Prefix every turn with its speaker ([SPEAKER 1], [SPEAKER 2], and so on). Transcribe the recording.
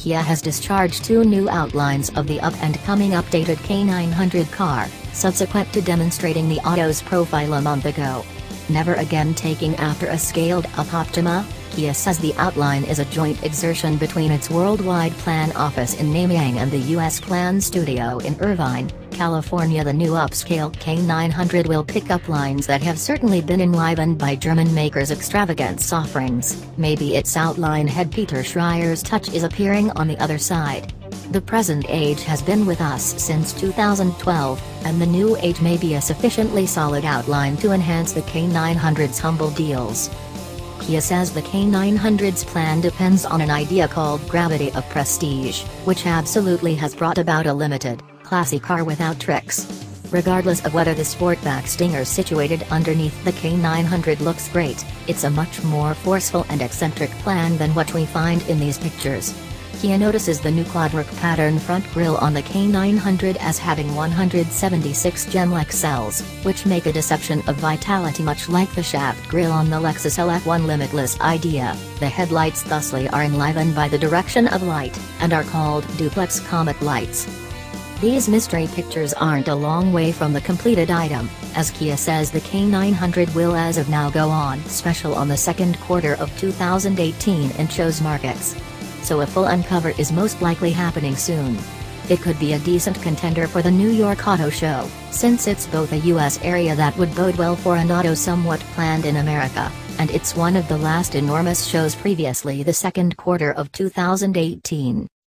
[SPEAKER 1] Kia has discharged two new outlines of the up-and-coming updated K900 car, subsequent to demonstrating the auto's profile a month ago. Never again taking after a scaled-up Optima, Kia says the outline is a joint exertion between its worldwide plan office in Nanyang and the U.S. plan studio in Irvine, California. The new upscale K900 will pick up lines that have certainly been enlivened by German makers' extravagance offerings. Maybe its outline head Peter Schreier's touch is appearing on the other side. The present age has been with us since 2012, and the new age may be a sufficiently solid outline to enhance the K900's humble deals. Kia says the K900's plan depends on an idea called gravity of prestige, which absolutely has brought about a limited, classy car without tricks. Regardless of whether the Sportback Stinger situated underneath the K900 looks great, it's a much more forceful and eccentric plan than what we find in these pictures. Kia notices the new quadric pattern front grille on the K900 as having 176 Genelec cells, which make a deception of vitality much like the shaft grille on the Lexus LF1 Limitless Idea. The headlights thusly are enlivened by the direction of light, and are called duplex comet lights. These mystery pictures aren't a long way from the completed item, as Kia says the K900 will as of now go on special on the second quarter of 2018 in shows markets. So a full uncover is most likely happening soon. It could be a decent contender for the New York Auto Show, since it's both a US area that would bode well for an auto somewhat planned in America, and it's one of the last enormous shows previously the second quarter of 2018.